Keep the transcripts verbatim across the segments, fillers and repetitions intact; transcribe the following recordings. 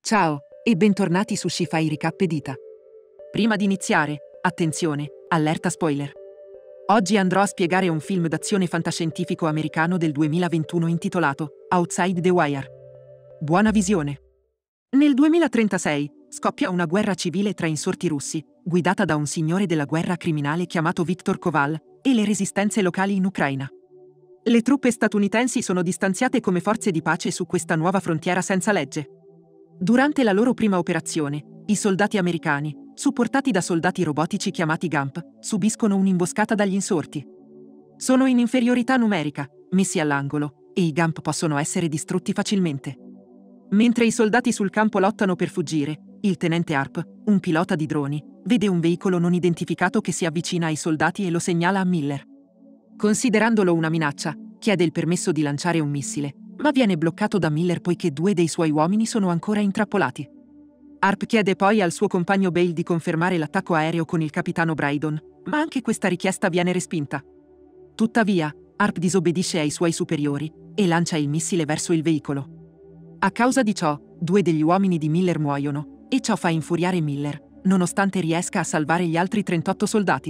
Ciao, e bentornati su Sci-Fi Recap Edita. Prima di iniziare, attenzione, allerta spoiler. Oggi andrò a spiegare un film d'azione fantascientifico americano del duemilaventuno intitolato Outside the Wire. Buona visione! Nel duemilatrentasei scoppia una guerra civile tra insorti russi, guidata da un signore della guerra criminale chiamato Viktor Koval, e le resistenze locali in Ucraina. Le truppe statunitensi sono distanziate come forze di pace su questa nuova frontiera senza legge. Durante la loro prima operazione, i soldati americani, supportati da soldati robotici chiamati GAMP, subiscono un'imboscata dagli insorti. Sono in inferiorità numerica, messi all'angolo, e i GAMP possono essere distrutti facilmente. Mentre i soldati sul campo lottano per fuggire, il tenente Harp, un pilota di droni, vede un veicolo non identificato che si avvicina ai soldati e lo segnala a Miller. Considerandolo una minaccia, chiede il permesso di lanciare un missile, ma viene bloccato da Miller poiché due dei suoi uomini sono ancora intrappolati. Harp chiede poi al suo compagno Bale di confermare l'attacco aereo con il capitano Brydon, ma anche questa richiesta viene respinta. Tuttavia, Harp disobbedisce ai suoi superiori e lancia il missile verso il veicolo. A causa di ciò, due degli uomini di Miller muoiono, e ciò fa infuriare Miller, nonostante riesca a salvare gli altri trentotto soldati.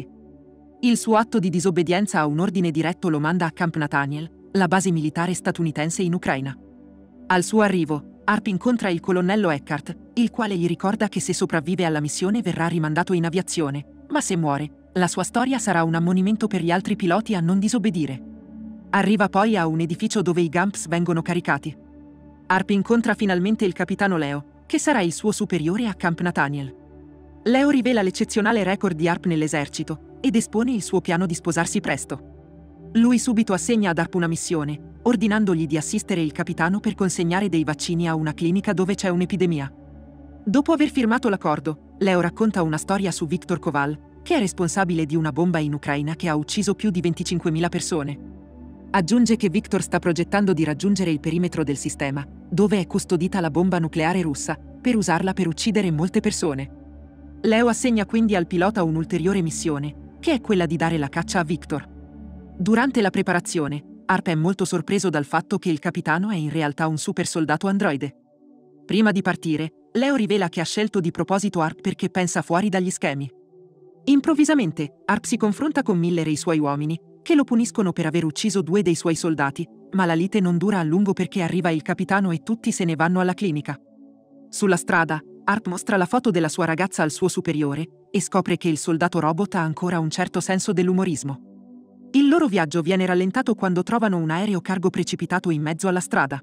Il suo atto di disobbedienza a un ordine diretto lo manda a Camp Nathaniel, la base militare statunitense in Ucraina. Al suo arrivo, Harp incontra il colonnello Eckhart, il quale gli ricorda che se sopravvive alla missione verrà rimandato in aviazione, ma se muore, la sua storia sarà un ammonimento per gli altri piloti a non disobbedire. Arriva poi a un edificio dove i GAMPs vengono caricati. Harp incontra finalmente il capitano Leo, che sarà il suo superiore a Camp Nathaniel. Leo rivela l'eccezionale record di Harp nell'esercito ed espone il suo piano di sposarsi presto. Lui subito assegna ad Harp una missione, ordinandogli di assistere il capitano per consegnare dei vaccini a una clinica dove c'è un'epidemia. Dopo aver firmato l'accordo, Leo racconta una storia su Viktor Koval, che è responsabile di una bomba in Ucraina che ha ucciso più di venticinquemila persone. Aggiunge che Viktor sta progettando di raggiungere il perimetro del sistema, dove è custodita la bomba nucleare russa, per usarla per uccidere molte persone. Leo assegna quindi al pilota un'ulteriore missione, che è quella di dare la caccia a Viktor. Durante la preparazione, Harp è molto sorpreso dal fatto che il capitano è in realtà un super soldato androide. Prima di partire, Leo rivela che ha scelto di proposito Harp perché pensa fuori dagli schemi. Improvvisamente, Harp si confronta con Miller e i suoi uomini, che lo puniscono per aver ucciso due dei suoi soldati, ma la lite non dura a lungo perché arriva il capitano e tutti se ne vanno alla clinica. Sulla strada, Harp mostra la foto della sua ragazza al suo superiore e scopre che il soldato robot ha ancora un certo senso dell'umorismo. Il loro viaggio viene rallentato quando trovano un aereo cargo precipitato in mezzo alla strada.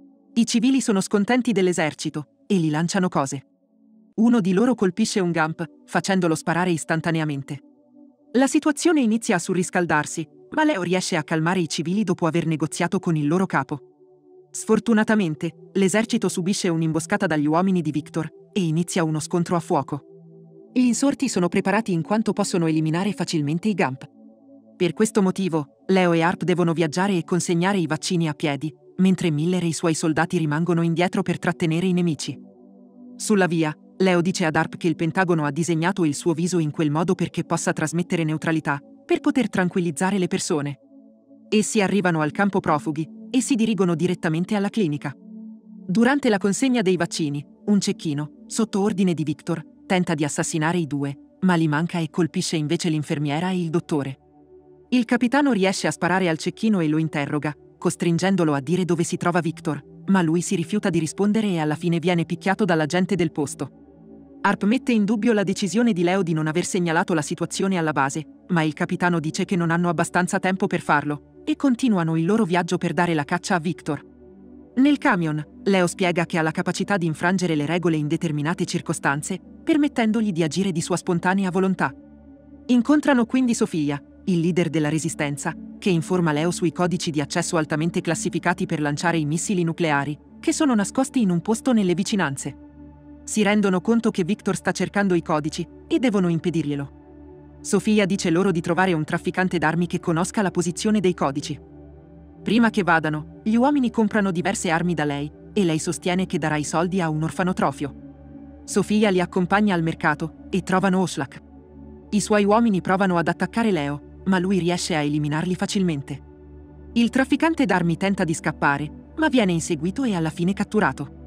I civili sono scontenti dell'esercito e gli lanciano cose. Uno di loro colpisce un GAMP, facendolo sparare istantaneamente. La situazione inizia a surriscaldarsi, ma Leo riesce a calmare i civili dopo aver negoziato con il loro capo. Sfortunatamente, l'esercito subisce un'imboscata dagli uomini di Viktor e inizia uno scontro a fuoco. Gli insorti sono preparati in quanto possono eliminare facilmente i GAMP. Per questo motivo, Leo e Harp devono viaggiare e consegnare i vaccini a piedi, mentre Miller e i suoi soldati rimangono indietro per trattenere i nemici. Sulla via, Leo dice ad Harp che il Pentagono ha disegnato il suo viso in quel modo perché possa trasmettere neutralità, per poter tranquillizzare le persone. Essi arrivano al campo profughi e si dirigono direttamente alla clinica. Durante la consegna dei vaccini, un cecchino, sotto ordine di Viktor, tenta di assassinare i due, ma li manca e colpisce invece l'infermiera e il dottore. Il capitano riesce a sparare al cecchino e lo interroga, costringendolo a dire dove si trova Viktor, ma lui si rifiuta di rispondere e alla fine viene picchiato dalla gente del posto. Harp mette in dubbio la decisione di Leo di non aver segnalato la situazione alla base, ma il capitano dice che non hanno abbastanza tempo per farlo, e continuano il loro viaggio per dare la caccia a Viktor. Nel camion, Leo spiega che ha la capacità di infrangere le regole in determinate circostanze, permettendogli di agire di sua spontanea volontà. Incontrano quindi Sofia, il leader della resistenza, che informa Leo sui codici di accesso altamente classificati per lanciare i missili nucleari, che sono nascosti in un posto nelle vicinanze. Si rendono conto che Viktor sta cercando i codici e devono impedirglielo. Sofia dice loro di trovare un trafficante d'armi che conosca la posizione dei codici. Prima che vadano, gli uomini comprano diverse armi da lei e lei sostiene che darà i soldi a un orfanotrofio. Sofia li accompagna al mercato e trovano Oshlag. I suoi uomini provano ad attaccare Leo, ma lui riesce a eliminarli facilmente. Il trafficante d'armi tenta di scappare, ma viene inseguito e alla fine catturato.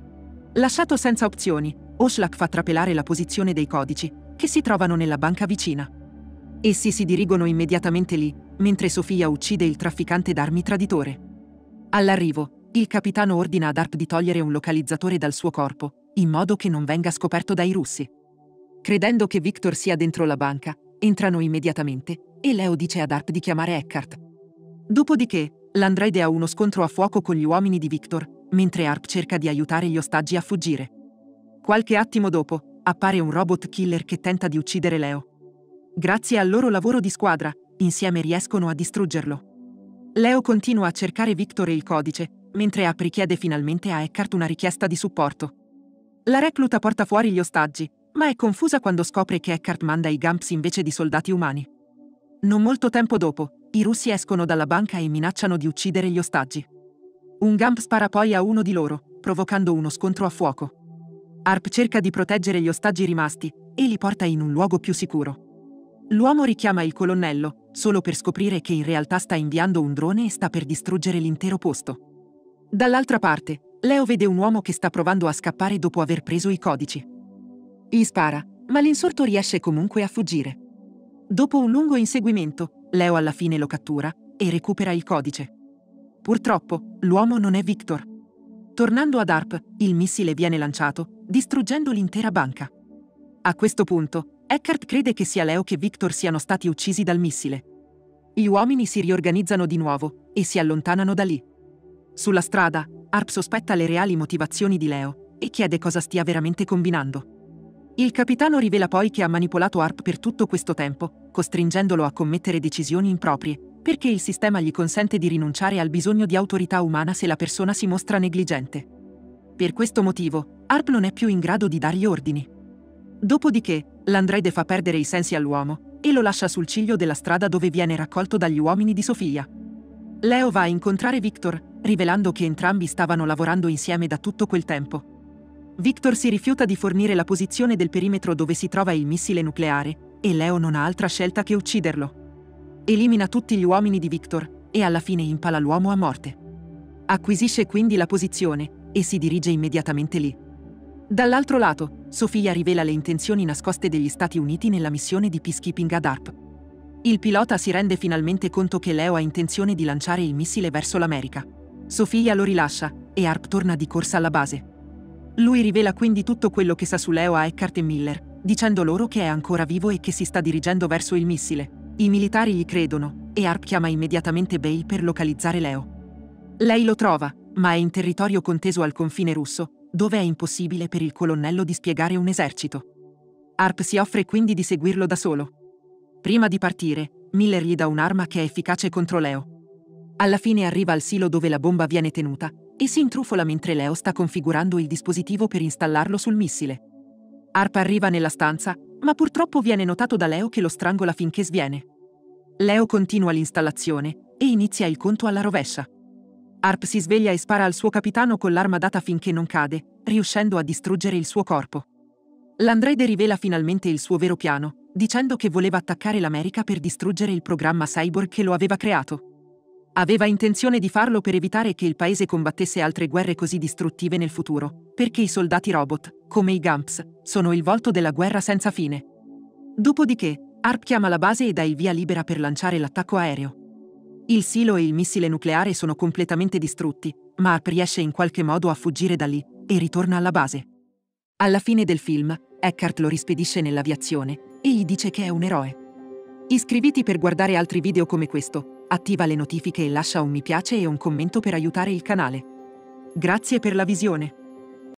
Lasciato senza opzioni, Oshlag fa trapelare la posizione dei codici, che si trovano nella banca vicina. Essi si dirigono immediatamente lì, mentre Sofia uccide il trafficante d'armi traditore. All'arrivo, il capitano ordina ad Arp di togliere un localizzatore dal suo corpo, in modo che non venga scoperto dai russi. Credendo che Victor sia dentro la banca, entrano immediatamente, e Leo dice ad Arp di chiamare Eckhart. Dopodiché, l'androide ha uno scontro a fuoco con gli uomini di Victor, mentre Arp cerca di aiutare gli ostaggi a fuggire. Qualche attimo dopo, appare un robot killer che tenta di uccidere Leo. Grazie al loro lavoro di squadra, insieme riescono a distruggerlo. Leo continua a cercare Victor e il codice, mentre Arp richiede finalmente a Eckhart una richiesta di supporto. La recluta porta fuori gli ostaggi, ma è confusa quando scopre che Eckhart manda i Gumps invece di soldati umani. Non molto tempo dopo, i russi escono dalla banca e minacciano di uccidere gli ostaggi. Un Gump spara poi a uno di loro, provocando uno scontro a fuoco. Arp cerca di proteggere gli ostaggi rimasti e li porta in un luogo più sicuro. L'uomo richiama il colonnello, solo per scoprire che in realtà sta inviando un drone e sta per distruggere l'intero posto. Dall'altra parte, Leo vede un uomo che sta provando a scappare dopo aver preso i codici. Gli spara, ma l'insorto riesce comunque a fuggire. Dopo un lungo inseguimento, Leo alla fine lo cattura e recupera il codice. Purtroppo, l'uomo non è Victor. Tornando ad Arp, il missile viene lanciato, distruggendo l'intera banca. A questo punto, Eckhart crede che sia Leo che Victor siano stati uccisi dal missile. Gli uomini si riorganizzano di nuovo e si allontanano da lì. Sulla strada, Arp sospetta le reali motivazioni di Leo e chiede cosa stia veramente combinando. Il capitano rivela poi che ha manipolato Arp per tutto questo tempo, costringendolo a commettere decisioni improprie, perché il sistema gli consente di rinunciare al bisogno di autorità umana se la persona si mostra negligente. Per questo motivo, Arp non è più in grado di dargli ordini. Dopodiché, l'androide fa perdere i sensi all'uomo e lo lascia sul ciglio della strada dove viene raccolto dagli uomini di Sofia. Leo va a incontrare Victor, rivelando che entrambi stavano lavorando insieme da tutto quel tempo. Victor si rifiuta di fornire la posizione del perimetro dove si trova il missile nucleare, e Leo non ha altra scelta che ucciderlo. Elimina tutti gli uomini di Victor e alla fine impala l'uomo a morte. Acquisisce quindi la posizione e si dirige immediatamente lì. Dall'altro lato, Sofia rivela le intenzioni nascoste degli Stati Uniti nella missione di peacekeeping ad Arp. Il pilota si rende finalmente conto che Leo ha intenzione di lanciare il missile verso l'America. Sofia lo rilascia e Arp torna di corsa alla base. Lui rivela quindi tutto quello che sa su Leo a Eckhart e Miller, dicendo loro che è ancora vivo e che si sta dirigendo verso il missile. I militari gli credono e Arp chiama immediatamente Bale per localizzare Leo. Lei lo trova, ma è in territorio conteso al confine russo, dove è impossibile per il colonnello dispiegare un esercito. Arp si offre quindi di seguirlo da solo. Prima di partire, Miller gli dà un'arma che è efficace contro Leo. Alla fine arriva al silo dove la bomba viene tenuta e si intrufola mentre Leo sta configurando il dispositivo per installarlo sul missile. Arp arriva nella stanza, ma purtroppo viene notato da Leo che lo strangola finché sviene. Leo continua l'installazione e inizia il conto alla rovescia. Arp si sveglia e spara al suo capitano con l'arma data finché non cade, riuscendo a distruggere il suo corpo. L'androide rivela finalmente il suo vero piano, dicendo che voleva attaccare l'America per distruggere il programma cyborg che lo aveva creato. Aveva intenzione di farlo per evitare che il paese combattesse altre guerre così distruttive nel futuro, perché i soldati robot, come i Gumps, sono il volto della guerra senza fine. Dopodiché, Arp chiama la base e dà il via libera per lanciare l'attacco aereo. Il silo e il missile nucleare sono completamente distrutti, ma Arp riesce in qualche modo a fuggire da lì e ritorna alla base. Alla fine del film, Eckhart lo rispedisce nell'aviazione e gli dice che è un eroe. Iscriviti per guardare altri video come questo, attiva le notifiche e lascia un mi piace e un commento per aiutare il canale. Grazie per la visione.